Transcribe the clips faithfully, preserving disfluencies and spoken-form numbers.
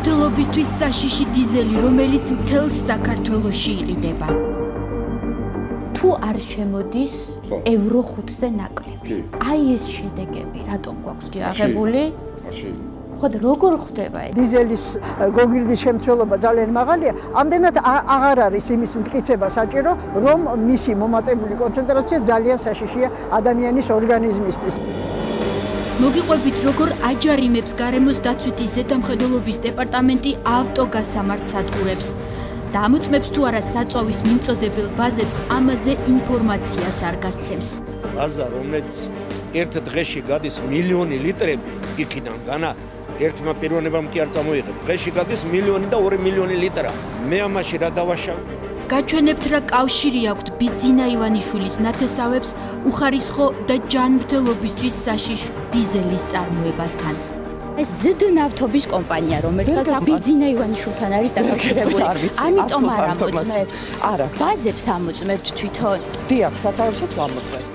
ჯანმრთელობისთვის საშიში დიზელი, რომელიც მთელ საქართველოში იყიდება. თუ არ შემოდის ევრო ხუთზე ნაკლები. აი ეს შედეგები რატომ გვაქვს აღებული? ხო და როგორ ხდება? დიზელის გოგირდის შემცველობა ძალიან მაღალია. ამდენად აღარ არის იმის მტკიცება საჭირო, რომ მისი მომატებული კონცენტრაცია ძალიან საშიშია ადამიანის ორგანიზმისთვის. მოგიყვებით, როგორ აჯარიმებს გარემოს დაცვითი ზედამხედველობის დეპარტამენტი ავტოგასამართ სადგურებს და ამოწმებს თუ არა საწვავის მიმწოდებელ ბაზებს ამაზე ინფორმაციას არ გასცემს. ბაზა, რომელიც ერთ დღეში გადის მილიონი litrები, იქიდან განა ერთმა პიროვნებამ კი არ წამოიღეს. დღეში გადის მილიონი და ორი მილიონი ლიტრა. მე ამაში რა დავაშავე? გაჩვენებთ რა კავშირი აქვთ ბიძინა ივანიშვილის ნათესავებს უხარისხო და ჯანმრთელობისთვის საშიშ დიზელის წარმოებასთან. ეს ზდ ნავთობის კომპანია, რომელსაც ბიძინა ივანიშვილთან არის დაკავშირებული. ამიტომ არ ამოწმებთ. არა. ბაზებს ამოწმებთ თვითონ. დიახ, საწავებსაც ვამოწმებთ.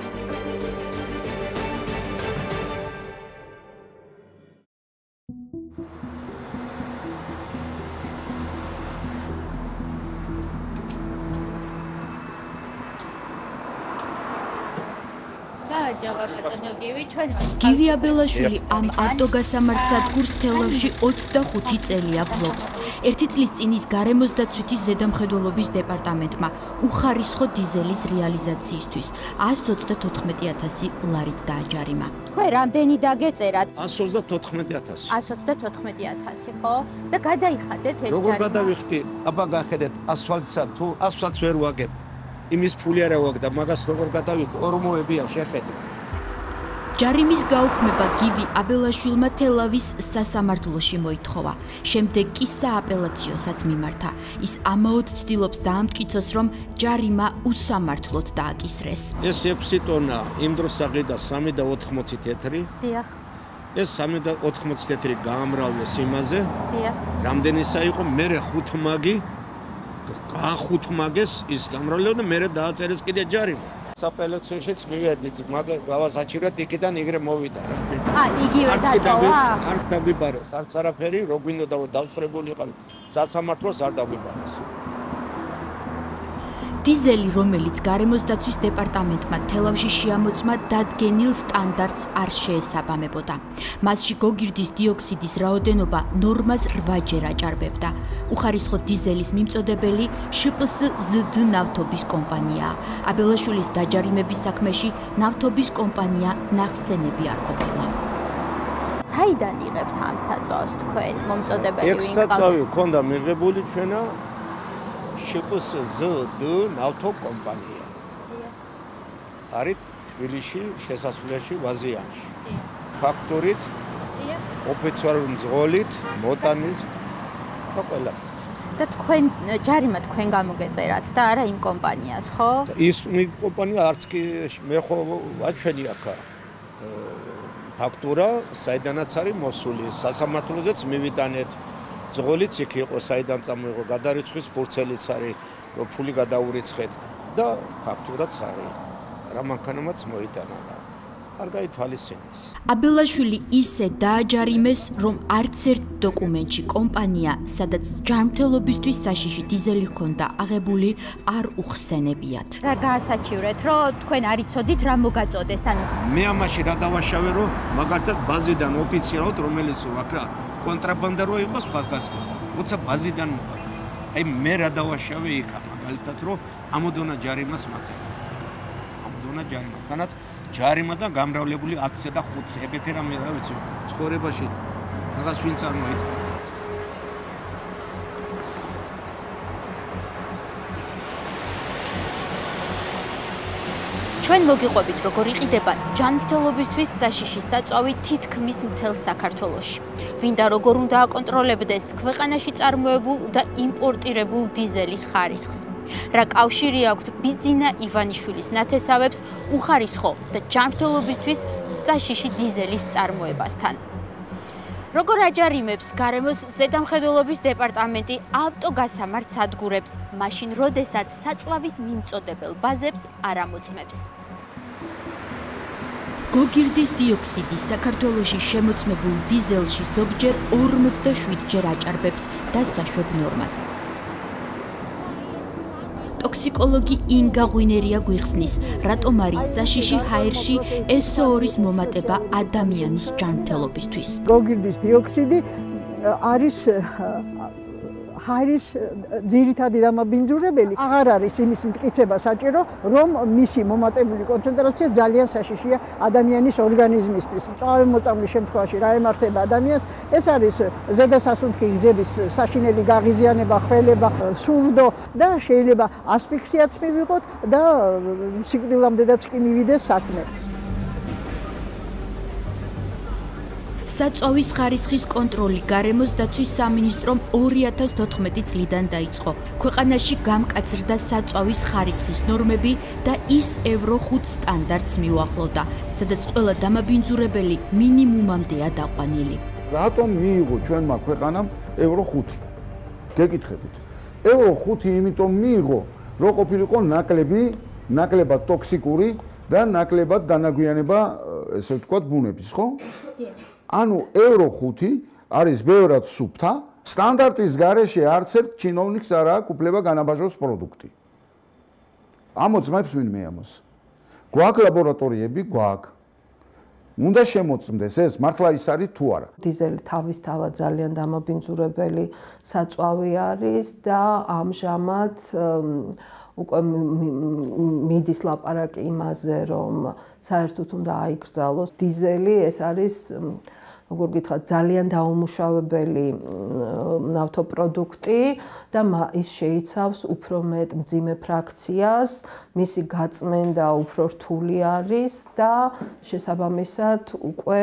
გივი აბელაშვილი ამ ავტოგასამართ სადგურს თელავში ოცდახუთი წელია ფლობს. ერთი წლის წინ ის გარემოს დაცვითი ზედამხედველობის დეპარტამენტმა უხარისხო დიზელის რეალიზაციისთვის ას ოცდათოთხმეტი ათასი ლარით დააჯარიმა. თქვენ რამდენი დაგეწერათ? ას ოცდათოთხმეტი ათასი. ას ოცდათოთხმეტი ათასი, ხო? და გადაიხადეთ ეს ჯარიმა. როგორ გადავიხდი? აბა გახედეთ, ასფალტსა თუ ასფალტს ვერ ვაგებ. იმის ფული არა ვაგდა, მაგას როგორ გადავიხდი? ორმოებია შეხედეთ. ჯარიმის გაუქმება გივი აბელაშვილმა თელავის სასამართლოში მოითხოვა. შემდეგ კი სააპელაციოსაც მიმართა. ის ამაოდ ცდილობს დაამტკიცოს, რომ ჯარიმა უსამართლოდ დააკისრეს. ეს ექვსი ტონა იმ დროს აღიდა სამი და ოთხმოცი თეთრი. დიახ. ეს სამი და ოთხმოცი თეთრი გაამრავლეს იმაზე. დიახ. რამდენისა იყო? მერე ხუთმაგი გაახუთმაგეს ის გამრავლება და მერე დააწერეს კიდე ჯარიმა. საპელექციაშიც მივედით, მაგრამ გავასაჩივრეთ იქიდან იგრე მოვიდა რა. ა, იგივე დატოვა? არ დაგვიბარეს, არც არაფერი, რო გვინდოდა რომ დავსწრებულიყავით, სასამართლოს არ დაგვიბარეს. დიზელი, რომელიც გარემოს დაცვის დეპარტამენტმა თელავში შეამოწმა, დადგენილ სტანდარტს არ შეესაბამებოდა. მასში გოგირდის დიოქსიდის რაოდენობა ნორმას რვაჯერ აჭარბებდა. უხარისხო დიზელის მიმწოდებელი შპსზდ ნავთობის კომპანიაა. აბელაშვილის დაჯარიმების საქმეში ნავთობის კომპანია ნახსენები არ ყოფილა. საიდან იღებთ ამ საწვავს თქვენ მომწოდებელი ვინ ყავთ? ეს საწვავი ქონდა მიღებული ჩვენა შპსზდ ნავთო კომპანია. არის თბილისში, შესასვლელში, ვაზიანში. ფაქტორით, ოფიციალური მძღოლით, მოტანით და ყველა. და თქვენ ჯარიმა თქვენ გამოგეწერათ და არა იმ კომპანიას, ხო? ის კომპანია არც კი მე ხო ვაჩვენი აქა ფაქტურა, საიდანაც არის მოსული, სასამართლოზეც მივიტანეთ. ძღოლიც იქ იყო, საიდან წამოიღო, გადარიცხვის ფურცელიც არის, რომ ფული გადაურიცხეთ და ფაქტურაც არის. რა მანქანამაც მოიტანა და არ გაითვალისწინეს. აბელაშვილი ისე დააჯარიმეს, რომ არც ერთ დოკუმენტში კომპანია, სადაც ჯანმრთელობისთვის საშიში დიზელი ჰქონდა აღებული, არ უხსენებიათ. რა გაასაჩივრეთ, რომ თქვენ არ იცოდით რა მოგაწოდეს, ანუ მე ამაში რა დავაშავე, რომ მაგალითად ბაზიდან ოფიციალურად რომელიც აქ რა კონტრაბანდა რო იყოს სხვა გასაგება. როცა ბაზიდან მოგაკ. აი მე რა დავაშავე იქა მაგალითად რომ ამოდონა ჯარიმას მაწერეთ. ამოდონა ჯარიმა. თანაც ჯარიმა და გამრავლებული ათზე და ხუთზე. ეგეთი რამე რა ვიცი, ცხოვრებაში მაგას ვინ წარმოიდგა. ჩვენ მოგიყვებით, როგორ იყიდება ჯანმრთელობისთვის საშიში საწვავი თითქმის მთელ საქართველოში. ვინდა როგორ უნდა აკონტროლებდეს ქვეყანაში წარმოებულ და იმპორტირებულ დიზელის ხარისხს. რა კავშირი აქვთ ბიძინა ივანიშვილის ნათესავებს უხარისხო და ჯანმრთელობისთვის საშიში დიზელის წარმოებასთან. როგორ აჯარიმებს გარემოს ზედამხედველობის დეპარტამენტი ავტოგასამართ სადგურებს, მაშინ როდესაც საწვავის მიმწოდებელ ბაზებს არ ამოწმებს. გოგირდის დიოქსიდის საქართველოში შემოწმებულ დიზელში ზოგჯერ ორმოცდაშვიდ ჯერ აჭარბებს დასაშვებ ნორმას. ტოქსიკოლოგი ინგა ღვინერია გვიხსნის, რატომ არის საშიში ჰაერში ეს о два-ის მომატება ადამიანის ჯანმრთელობისთვის. გოგირდის დიოქსიდი არის ჰაერის ძირითადი დამაბინძურებელი. აღარ არის იმის მტკიცება საჭირო, რომ მისი მომატებული კონცენტრაცია ძალიან საშიშია ადამიანის ორგანიზმისთვის. წავემოწამლის შემთხვევაში რა ემართება ადამიანს, ეს არის ზედასასუნთქი გზების საშინელი გაღიზიანება, ხველება, სურდო და შეიძლება ასფიქსიაც მივიღოთ და სიკვდილამდეც კი მივიდეს საქმე. საწვავის ხარისხის კონტროლი გარემოს დაცვის სამინისტრომ ორი ათას თოთხმეტი წლიდან დაიწყო. ქვეყანაში გამკაცრდა საწვავის ხარისხის ნორმები და ის ევრო ხუთ სტანდარტს მიუახლოვდა, სადაც ყველა დამაბინძურებელი მინიმუმამდეა დაყვანილი. რატომ მიიღო ჩვენმა ქვეყანამ ევრო ხუთი? გეკითხებით. ევრო ხუთი იმიტომ მიიღო, რომ ყოფილიყო ნაკლები, ნაკლებად ტოქსიკური და ნაკლებად დანაგვიანება, ესე ვთქვათ, ბუნების, ხო? ანუ ევრო ხუთი არის ბევრად სუფთა, სტანდარტის გარეშე არც ერთ ჩინოვნიკს არ აქვს უფლება განაბაჟოს პროდუქტი. ამოწმებს ვინმე ამას? გვაქვს ლაბორატორიები, გვაქვს. უნდა შემოწმდეს ეს, მართლა ის არის თუ არა. დიზელი თავისთავად ძალიან დამაბინძურებელი საწვავი არის და ამჟამად უკვე მიდის ლაპარაკი იმაზე, რომ საერთოდ უნდა აიკრძალოს დიზელი, ეს არის როგორ გითხრათ, ძალიან დაუმუშავებელი ნავთობპროდუქტი და ის შეიცავს უფრო მეტ მძიმე ფრაქციას, მისი გაწმენდა უფრო რთული არის და შესაბამისად უკვე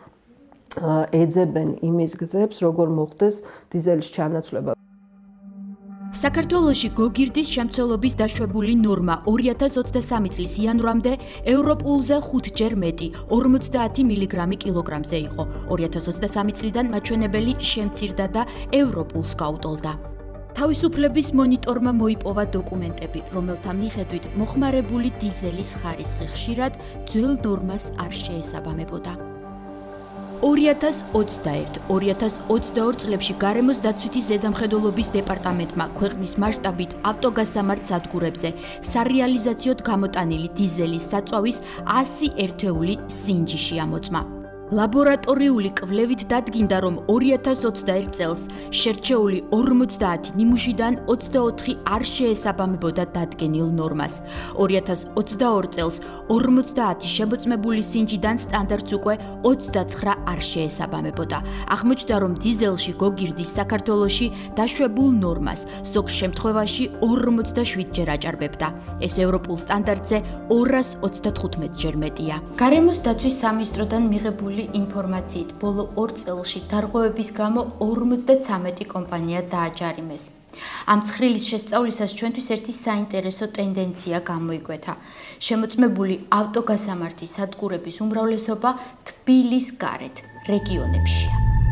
ეძებენ იმის გზებს, როგორ მოხდეს დიზელის ჩანაცვლება. საქართველოში გოგირდის შემცველობის დაშვებული ნორმა ორი ათას ოცდასამი წლის იანვრამდე ევროპულზე ხუთჯერ მეტი, ორმოცდაათი მილიგრამი კილოგრამზე იყო. ორი ათას ოცდასამი წლიდან მაჩვენებელი შემცირდა და ევროპულს გაუტოლდა. თავისუფლების მონიტორმა მოიპოვა დოკუმენტები, რომელთა მიხედვით მოხმარებული დიზელის ხარისხი ხშირად ძველ ნორმას არ შეესაბამებოდა. ორი ათას ოცდაერთი ორი ათას ოცდაორი წლებში გარემოს დაცვითი ზედამხედველობის დეპარტამენტმა ქვეყნის მასშტაბით ავტოგასამართ სადგურებზე სარეალიზაციოდ გამოტანილი დიზელის საწვავის ასი ერთეული სინჯიში ამოწმა. ლაბორატორიული კვლევით დადგინდა, რომ ორი ათას ოცდაერთი წელს შერჩეული ორმოცდაათი ნიმუშიდან ოცდაოთხი არ შეესაბამებოდა დადგენილ ნორმას. ორი ათას ოცდაორი წელს ორმოცდაათი შემოწმებული სინჯიდან სტანდარტს უკვე ოცდაცხრა არ შეესაბამებოდა. აღმოჩნდა, რომ დიზელში გოგირდის საქართველოში დაშვებულ ნორმას ზოგ შემთხვევაში ორმოცდაშვიდ ჯერ აჭარბებდა. ეს ევროპულ სტანდარტზე ორას ოცდათხუთმეტ ჯერ მეტია. გარემოს დაცვის სამინისტროდან მიღებული ინფორმაციით ბოლო ორ წელში დარღვევების გამო ორმოცდაცამეტი კომპანია დააჯარიმეს. ამ ცხრილის შესწავლისას ჩვენთვის ერთი საინტერესო ტენდენცია გამოიკვეთა. შემოწმებული ავტოგასამართის სადგურების უმრავლესობა თბილის გარეთ რეგიონებშია.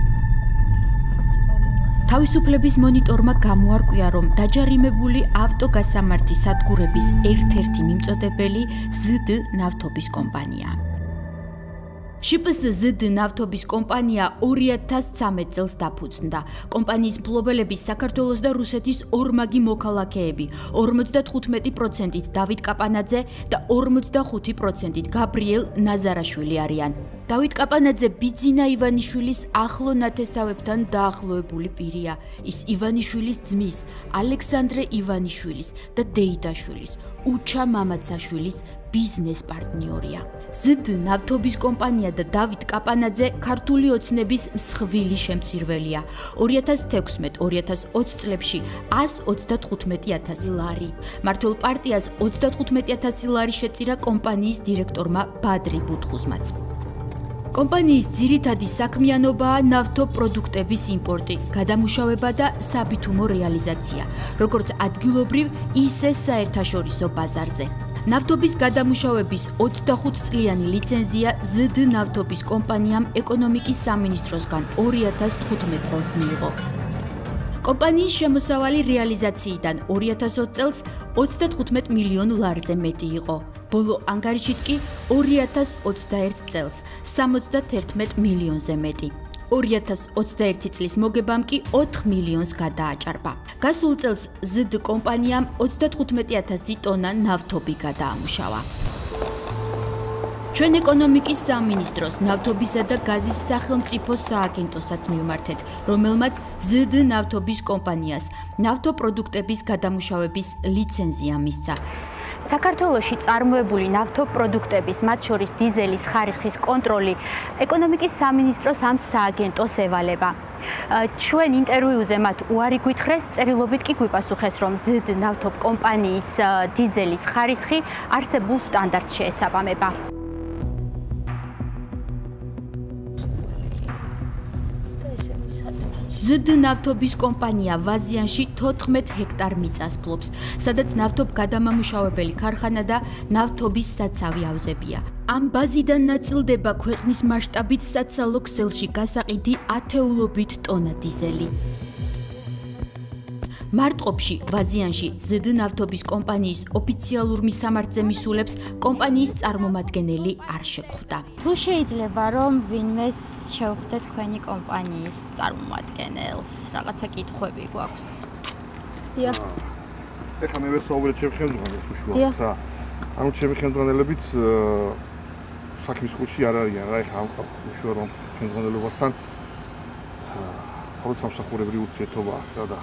თავისუფლების მონიტორმა გამოარკვია, რომ დაჯარიმებული ავტოგასამართის სადგურების ერთ-ერთი მიმწოდებელი ზდ ნავთობის კომპანიაა. შპს ზდ ნავთობის კომპანია ორი ათას ცხრამეტ წელს დაფუძნდა. კომპანიის მფლობელები საქართველოს და რუსეთის ორმაგი მოქალაქეები, ორმოცდათხუთმეტი პროცენტით დავით კაპანაძე და ორმოცდახუთი პროცენტით გაბრიელ ნაზარაშვილი არიან. დავით კაპანაძე ბიძინა ივანიშვილის ახლო ნათესავებთან დაახლოებული პირია. ის ივანიშვილის ძმის, ალექსანდრე ივანიშვილის და დეიდაშვილის, უჩა მამაცაშვილის ბიზნეს პარტნიორია. ზდ ნავთობის კომპანია და დავით კაპანაძე ქართული ოცნების მსხვილი შემწირველია. ორი ათას თექვსმეტ ორი ათას ოცი წლებში ას ოცდათხუთმეტი ათასი ლარი. მართლ პარტიას ოცდათხუთმეტი ათასი ლარი შეწირა კომპანიის დირექტორმა ბადრი ბუთხუზმაც. კომპანიის ძირითადი საქმიანობაა ნავთობპროდუქტების იმპორტი, გადამუშავება და საბითუმო რეალიზაცია, როგორც ადგილობრივ, ისე საერთაშორისო ბაზარზე. ნავთობის გადამუშავების ოცდახუთ წლიანი ლიცენზია ზდ ნავთობის კომპანიამ ეკონომიკის სამინისტროსგან ორი ათას თხუთმეტ წელს მიიღო. კომპანიის შემოსავალი რეალიზაციიდან ორი ათას ოცი წელს ოცდათხუთმეტ მილიონ ლარზე მეტი იყო. ბოლო ანგარიშით კი ორი ათას ოცდაერთ წელს სამოცდათერთმეტ მილიონზე მეტი. ორი ათას ოცდაერთი წლის მოგებამ კი ოთხ მილიონს გადააჭარბა. გასულ წელს ზდ კომპანიამ ოცდათხუთმეტი ათასი ტონა ნავთობი გადაამუშავა. ჩვენ ეკონომიკის სამინისტროს ნავთობისა და გაზის სახელმწიფო სააგენტოსაც მივმართეთ, რომელმაც ზდ ნავთობის კომპანიას ნავთობპროდუქტების გადამუშავების ლიცენზია მისცა. საქართველოში წარმოებული ნავთობპროდუქტების, მათ შორის დიზელის ხარისხის კონტროლი ეკონომიკის სამინისტროს ამ სააგენტოს ევალება. ჩვენ ინტერვიუზე მათ უარი გვითხრეს, წერილობით კი გვიპასუხეს, რომ ზდ ნავთობ კომპანიის დიზელის ხარისხი არსებულ სტანდარტს შეესაბამება. ზდ ნავთობის კომპანია ვაზიანში თოთხმეტ ჰექტარ მიწას ფლობს, სადაც ნავთობ გადამამუშავებელი ქარხანა და ნავთობის საცავი ავზებია. ამ ბაზიდან ნაწილდება ქვეყნის მასშტაბით საცალო ქსელში გასაყიდი ათეულობით ტონა დიზელი. მარტყოფში ვაზიანში ზდ ნავთობის კომპანიის ოფიციალურ მისამართზე მისულებს კომპანიის წარმომადგენელი არ შეხვდა. თუ შეიძლება რომ ვინმეს შევხვდეთ თქვენი კომპანიის წარმომადგენელს, რაღაცა კითხვები გვაქვს. დიახ. ეხლა მე ვესაუბრეთ ჩემს ხელმძღვანელს უშუალოდ რა. ანუ ჩემი ხელმძღვანელებით საქმის კურსი არ არიან რა, ეხლა უშუალოდ რომ ხელმძღვანელობასთან ხოლმე სამსახურებრივი ურთიერთობა აქვს რა და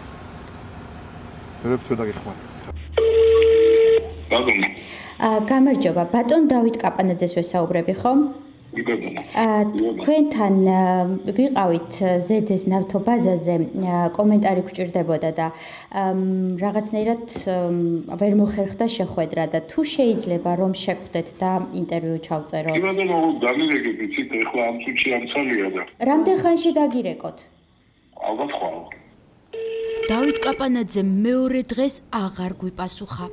გამარჯობა, ბატონ დავით კაპანაძეს ვესაუბრები ხომ? თქვენთან ვიყავით ზდ-ს ნავთობაზაზე, კომენტარი გვჭირდებოდა და რაღაცნაირად ვერ მოხერხდა შეხვედრა და თუ შეიძლება რომ შეგხვდეთ და ინტერვიუ ჩავწეროთ. კი ბატონო, დაგირეკეთ, იცით, ეხლა ამ წუთში ამცალია და. რამდენ ხანში დაგირეკოთ? ალბათ ხვალ. დავით კაპანაძე მეორე დღეს აღარ გვიპასუხა.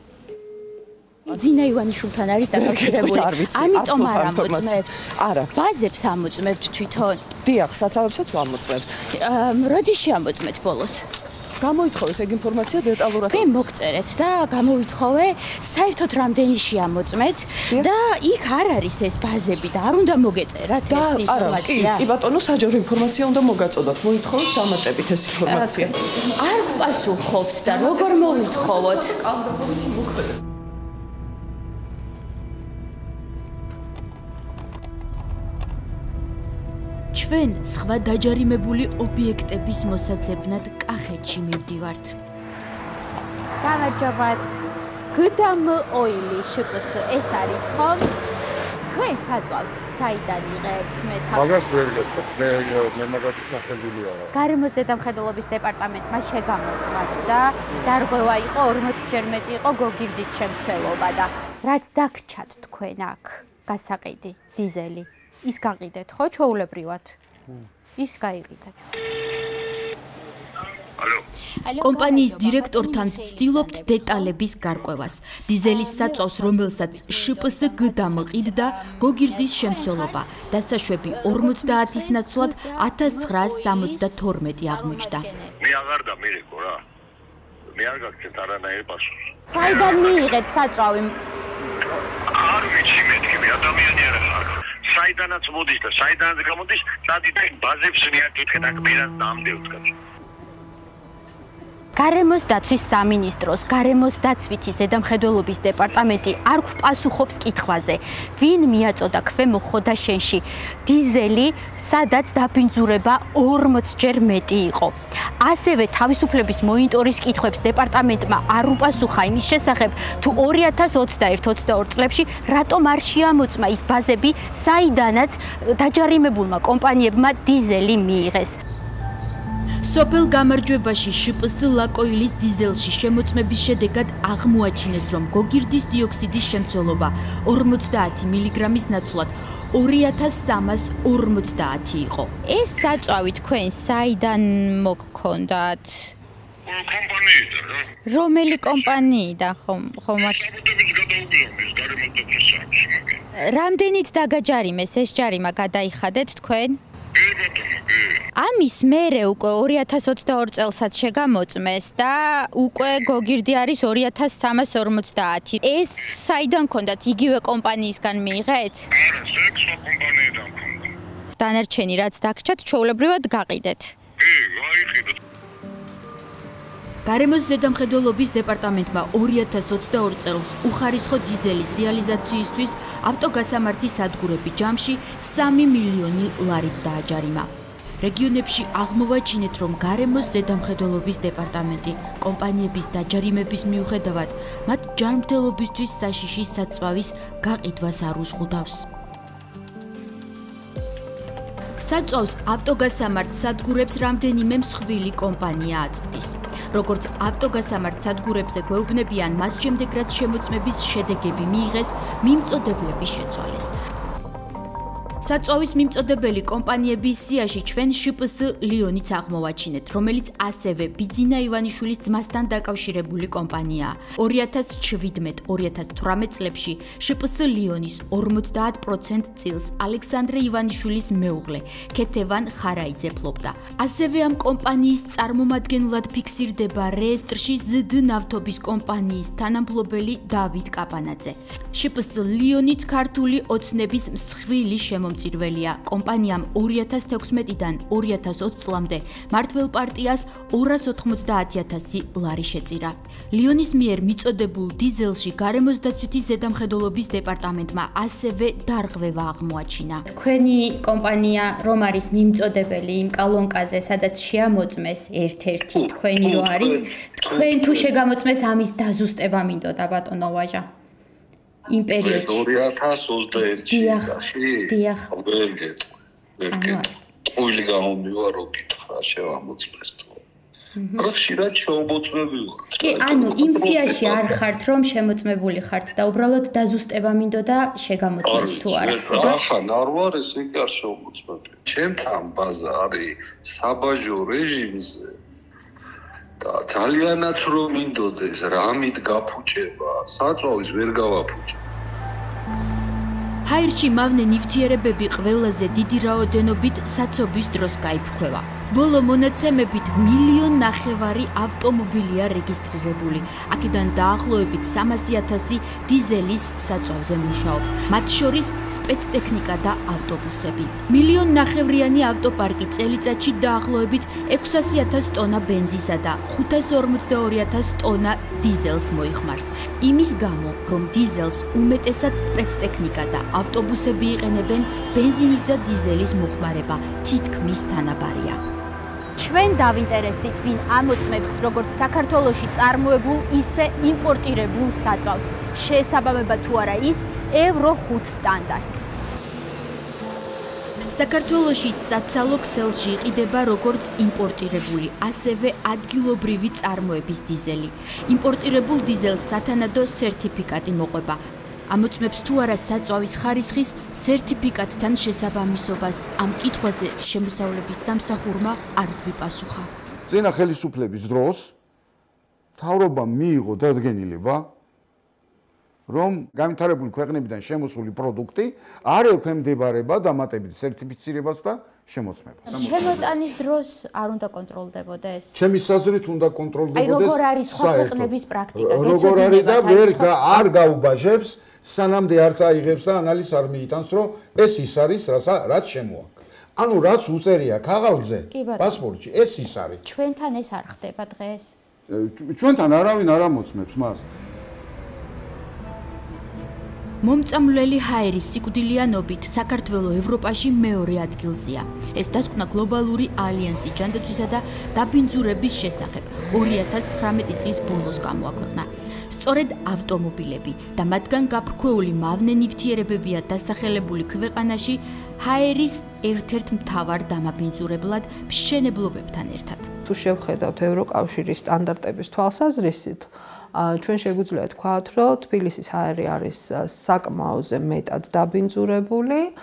ძინა ივანიშვილთან არის დაკავშირებული. ამიტომ არ ამოწმებთ. არა. ბაზებს ამოწმებთ თვითონ. დიახ, საცავებსაც ვამოწმებთ. როდის შეამოწმეთ ბოლოს? გამოითხოვეთ ეგ ინფორმაცია დეტალურად. მე მოგწერეთ და გამოვითხოვე, საერთოდ რამდენი შეამოწმეთ და იქ არ არის ეს ბაზები და არ უნდა მოგეწერათ ეს ინფორმაცია. კი, ბატონო, საჯარო ინფორმაცია უნდა მოგაწოდოთ. მოითხოვეთ დამატებით ეს ინფორმაცია. არ გპასუხობთ და როგორ მოვითხოვოთ? კალგაბობით მოქმედებით. ჩვენ სხვა დაჯარიმებული ობიექტების მოსაძებნად კახეთში მივდივართ. გამარჯობა. გდამ ოილი შპს ეს არის ხომ? თქვენ საწვავს საიდან იღებთ მე თან? მაგას ვერ გეტყვით, მე მე მაგას ნახებული არა. გარემოს ზედამხედველობის დეპარტამენტმა შეგამოწმათ და დარღვევა იყო ორმოცჯერ მეტი იყო გოგირდის შემცველობა და რაც დაგრჩათ თქვენ აქ გასაყიდი დიზელი ის გაყიდეთ ხო ჩაულებრივად? ის გაიყიდეთ. ალო. კომპანიის დირექტორთან ვცდილობთ დეტალების გარკვევას. დიზელის საწვავს, რომელსაც შპს გდამ ყიდდა გოგირდის შემცველობა. დასაშვები ორმოცდაათის ნაცვლად ათას ცხრაას სამოცდათორმეტი აღმოჩნდა. მე აღარ დამირეკო რა. მე არ გაგცეთ არანაირი პასუხი. საიდან მიიღეთ საწვავი? არ ვიცი მეთქი, მე ადამიანი არ ხარ. საიდანაც მოდის და საიდანაც გამოდის, დადით ეგ ბაზებს მიაკითხეთ აქ მერად ნამდვილად კაცო. გარემოს დაცვის სამინისტროს, გარემოს დაცვითი ზედამხედველობის დეპარტამენტი არ გვპასუხობს კითხვაზე, ვინ მიაწოდა ქვემო ხოდაშენში დიზელი, სადაც დაბინძურება ორმოცჯერ მეტი იყო. ასევე თავისუფლების მონიტორის კითხვებს დეპარტამენტმა არ უპასუხა იმის შესახებ, თუ ორი ათას ოცდაერთ ოცდაორ წლებში რატომ არ შეამოწმა ის ბაზები, საიდანაც დაჯარიმებულმა კომპანიებმა დიზელი მიიღეს. სოფელ გამარჯვებაში შპს ლაკოილის დიზელში შემოწმების შედეგად აღმოაჩინეს, რომ გოგირდის დიოქსიდის შემცველობა ორმოცდაათი მილიგრამის ნაცვლად ორი ათას სამას ორმოცდაათი იყო. ეს საწვავი თქვენ საიდან მოგქონდათ? კომპანიიდან რა. რომელი კომპანიიდან ხომ ხომ არ საბუთების გადაუგებამის გარემოს დაცვის საქმეში მაგე. რამდენით დაგაჯარიმეს ეს ჯარიმა გადაიხადეთ თქვენ? ამის მერე უკვე ორი ათას ოცდაორი წელსაც შეგამოწმეს და უკვე გოგირდი არის ორი ათას სამას ორმოცდაათი. ეს საიდან გქონდათ? იგივე კომპანიისგან მიიღეთ? არა, სექსო კომპანიიდან მქონდა. დანარჩენი რაც დაგჭათ, ჩვეულებრივად გაყიდეთ. კი, გაიყიდეთ. გარემოს ზედამხედველობის დეპარტამენტმა ორი ათას ოცდაორი წელს უხარისხო დიზელის რეალიზაციისთვის ავტოგასამართის სადგურები ჯამში სამი მილიონი ლარით დააჯარიმა. რეგიონებში აღმოვაჩინეთ, რომ გარემოს ზედამხედველობის დეპარტამენტი კომპანიების დაჯარიმების მიუხედავად მათ ჯანმრთელობისთვის საშიში საწვავის გაყიდვას არ უზღუდავს. საწვავს ავტოგასამართ სადგურებს რამდენიმე მსხვილი კომპანია აწვდის. როგორც ავტოგასამართ სადგურებზე გვეუბნებიან, მას შემდეგ რაც შემოწმების შედეგები მიიღეს, მიმწოდებლების შეცვალეს. საწვავის მიმწოდებელი კომპანიების სიაში ჩვენ შპს ლიონიც აღმოვაჩინეთ, რომელიც ასევე ბიძინა ივანიშვილის ძმასთან დაკავშირებული კომპანიაა. ორი ათას შვიდმეტ ორი ათას თვრამეტ წლებში შპს ლიონის ორმოცდაათ პროცენტ წილს ალექსანდრე ივანიშვილის მეუღლე ქეთევან ხარაიძე ფლობდა. ასევე ამ კომპანიის წარმომადგენლად ფიქსირდება რეესტრში ზდ ნავთობის კომპანიის თანამფლობელი დავით კაპანაძე. შპს ლიონიც ქართული ოცნების მსხვილი შემომწირველია. კომპანიამ ორი ათას თექვსმეტიდან ორი ათას ოცი წლამდე მართლ პარტიას ორას ოთხმოცდაათი ათასი ლარი შეწირა. ლიონის მიერ მიწოდებულ დიზელში გარემოს დაცვითი ზედამხედველობის დეპარტამენტმა ასევე დარღვევა აღმოაჩინა. თქვენი კომპანია რომ არის მიმწოდებელი იმ კალონკაზე, სადაც შეამოწმეს ერთ-ერთი თქვენი რო არის, თქვენ თუ შეგამოწმეს ამის დაზუსტება მინდოდა ბატონო ვაჟა. იმ პერიოდში ორი ათას ოცდაერთში დიახ ვერ გეტყვი ვერ გეტყვი ყოველი გამომივარ რო გითხრა შევამოწმეს თუ რა ხშირად შევმოწმებილა კი ანუ იმ სიაში არ ხართ რომ შემოწმებული ხართ და უბრალოდ დაზუსტება მინდოდა შეგამოწმეს თუ არა ახლა არ ვარ ესე კი არ შევმოწმები ჩემთან ბაზა არის საბაჟო რეჟიმზე და ძალიანაც რომ მინდოდეს რამით გაფუჭება საწვავის ვერ გავაფუჭებ ჰაერში მავნე ნივთიერებები ყველაზე დიდი რაოდენობით საცობის დროს გაიფრქვევა. ბოლო მონაცემებით მილიონ ნახევარი ავტომობილია რეგისტრირებული. აქედან დაახლოებით სამასი ათასი დიზელის საწვავზე მუშაობს. მათ შორის სპეცტექნიკა და ავტობუსები. მილიონ ნახევრიანი ავტოპარკი წელიწადში დაახლოებით ექვსასი ათას ტონა ბენზინსა და ხუთას ორმოცდაორი ათას ტონა დიზელს მოიხმარს. იმის გამო, რომ დიზელს უმეტესად სპეცტექნიკა და ავტობუსები იყენებენ, ბენზინის და დიზელის მოხმარება თითქმის თანაბარია. ჩვენ დავინტერესდით, ვინ ამოწმებს როგორც საქართველოში წარმოებულ, ისე იმპორტირებულ საწვავს. შეესაბამება თუ არა ის ევრო ხუთი სტანდარტს. საქართველოში საცალო ქსელში იყიდება როგორც იმპორტირებული, ასევე ადგილობრივი წარმოების დიზელი. იმპორტირებულ დიზელს სათანადო სერტიფიკატი მოყვება. ამოწმებს თუ არა საწვავის ხარისხის სერტიფიკატთან შესაბამისობას ამ კითხვაზე შემოსავლების სამსახურმა არ გვიპასუხა. წინა ხელისუფლების დროს მთავრობამ მიიღო დადგენილება, რომ განვითარებული ქვეყნებიდან შემოსული პროდუქტი არ ექვემდებარება დამატებით სერტიფიცირებას და შემოწმებას. შემოტანის დროს არ უნდა კონტროლდებოდეს? ჩემი საზრით უნდა კონტროლდებოდეს. აი როგორ არის სხვა ქვეყნების პრაქტიკა? როგორ არის და ვერ არ გაუბაჟებს სანამდე არ წაიღებს და ანალიზს არ მიიტანს, რომ ეს ის არის, რაც შემოაქვს. ანუ რაც უწერია ქაღალდზე, პასპორტში, ეს ის არის. ჩვენთან ეს არ ხდება დღეს? ჩვენთან არავინ არ ამოწმებს მას. მომწამლელი ჰაერის სიკვდილიანობით საქართველო ევროპაში მეორე ადგილზეა. ეს დასკვნა გლობალური ალიანსი ჯანდაცვისა და დაბინძურების შესახებ ორი ათას ცხრამეტი წლის ბოლოს გამოაქვეყნა. სწორედ ავტომობილები და მათგან გაფრქვეული მავნე ნივთიერებებია დასახელებული ქვეყანაში ჰაერის ერთ-ერთ მთავარ დამაბინძურებლად მშენებლობებთან ერთად. თუ შევხედავთ ევროკავშირის სტანდარტების თვალსაზრისით, ჩვენ შეგვიძლია თქვათ, რომ თბილისის ჰაერი არის საკმაოზე მეტად დაბინძურებული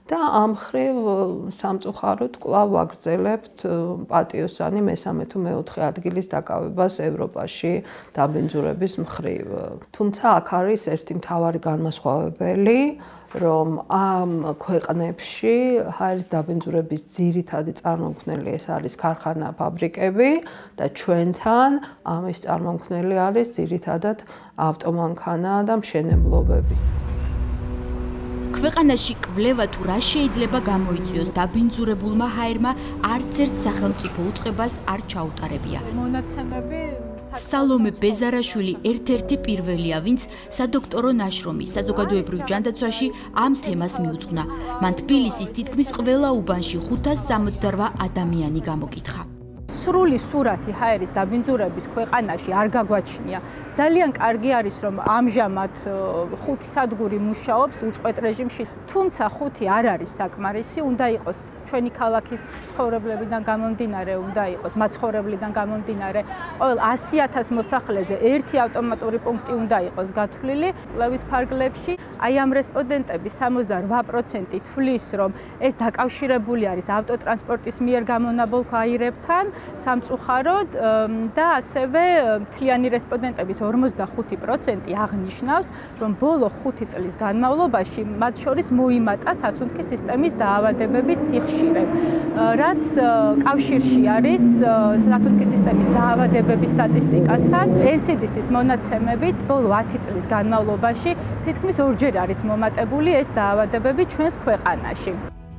და ამ მხრივ სამწუხაროდ კვლავ ვაგრძელებთ პატიოსანი მესამე თუ მეოთხე ადგილის დაკავებას ევროპაში დაბინძურების მხრივ. თუმცა აქ არის ერთი მთავარი განმასხვავებელი, რომ ამ ქვეყნებში ჰაერის დაბინძურების ძირითადი წარმომქმნელი ეს არის ქარხანა, ფაბრიკები და ჩვენთან ამის წარმომქმნელი არის ძირითადად ავტომანქანა და მშენებლობები. ქვეყანაში კვლევა თუ რა შეიძლება გამოიწვიოს დაბინძურებულმა ჰაერმა არც ერთ სახელმწიფო უწყებას არ ჩაუტარებია. მონაცემები სალომე ბეზარაშვილი ერთ-ერთი პირველია, ვინც სადოქტორო ნაშრომის საზოგადოებრივ ჯანდაცვაში ამ თემას მიუძღვნა. მან თბილისის თითქმის ყველა უბანში ხუთას სამოცდარვა ადამიანი გამოკითხა. სრული სურათი ჰაერის დაბინძურების ქვეყანაში არ გაგვაჩნია. ძალიან კარგი არის, რომ ამჟამად ხუთი სადგური მუშაობს უწყვეტ რეჟიმში, თუმცა ხუთი არ არის საკმარისი, უნდა იყოს ჩვენი ქალაქის ცხოვრებლებიდან გამომდინარე, უნდა იყოს მაცხოვრებლიდან გამომდინარე, ყოველ ასი ათას მოსახლეზე ერთი ავტომატური პუნქტი უნდა იყოს გათვლილი კვლევის ფარგლებში. აი ამ რესპონდენტები სამოცდარვა პროცენტი თვლის, რომ ეს დაკავშირებული არის ავტოტრანსპორტის მიერ გამონაბოლ ჰაერებთან, სამწუხაროდ და ასევე მთლიანი რესპონდენტების ორმოცდახუთი პროცენტი აღნიშნავს, რომ ბოლო ხუთი წლის განმავლობაში მათ შორის მოიმატა სასუნთქი სისტემის დაავადებების სიხშირე. რაც კავშირში არის სასუნთქი სისტემის დაავადებების სტატისტიკასთან, ენ სი დი სის მონაცემებით ბოლო ათი წლის განმავლობაში თითქმის ორჯერ არის მომატებული ეს დაავადებები ჩვენს ქვეყანაში.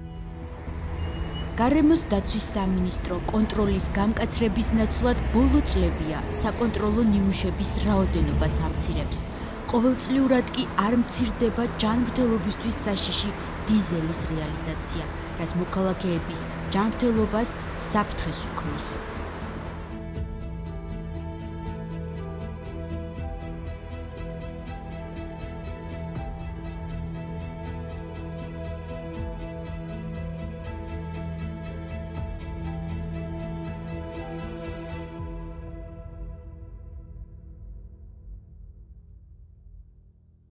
გარემოს დაცვის სამინისტრო კონტროლის გამკაცრების ნაცვლად ბოლო წლებია საკონტროლო ნიმუშების რაოდენობას ამცირებს. ყოველწლიურად კი არ მცირდება ჯანმრთელობისთვის საშიში დიზელის რეალიზაცია, რაც მოქალაქეების ჯანმრთელობას საფრთხეს უქმნის.